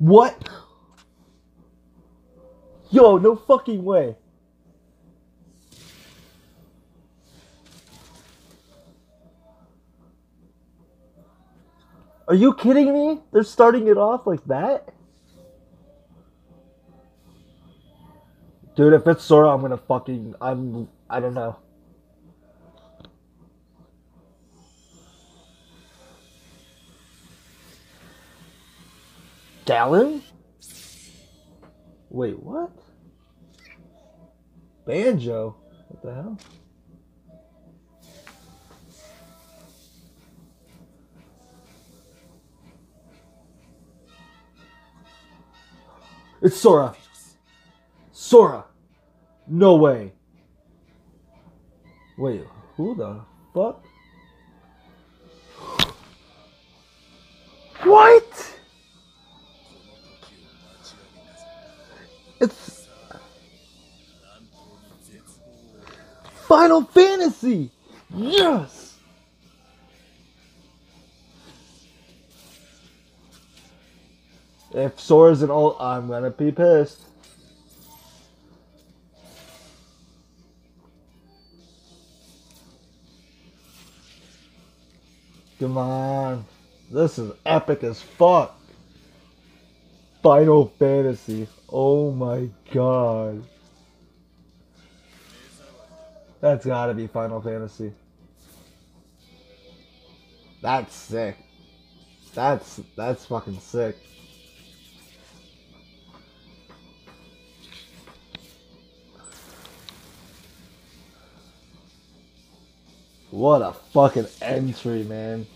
What? Yo, no fucking way. Are you kidding me? They're starting it off like that? Dude, if it's Sora, I'm gonna fucking. I don't know. Gallon? Wait, what? Banjo? What the hell? It's Sora. Sora. No way. Wait, who the fuck? What? It's Final Fantasy. Yes. If Sora's an ult, I'm gonna be pissed. Come on. This is epic as fuck. Final Fantasy. Oh my god. That's gotta be Final Fantasy. That's sick. That's fucking sick. What a fucking entry, man.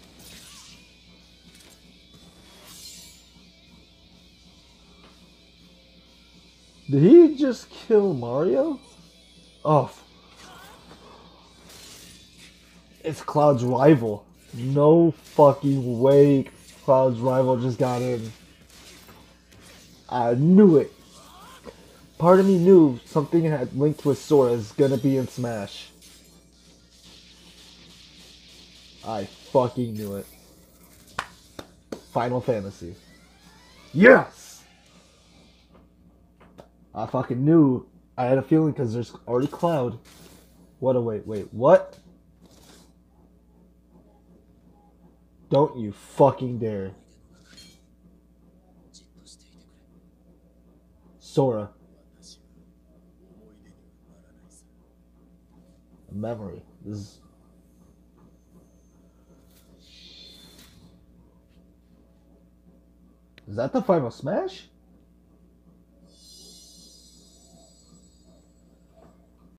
Did he just kill Mario? Oh. It's Cloud's rival. No fucking way Cloud's rival just got in. I knew it. Part of me knew something had linked with Sora's gonna be in Smash. I fucking knew it. Final Fantasy. Yes! I fucking knew. I had a feeling because there's already Cloud. What a wait, what? Don't you fucking dare. Sora. A memory. This is that the final Smash?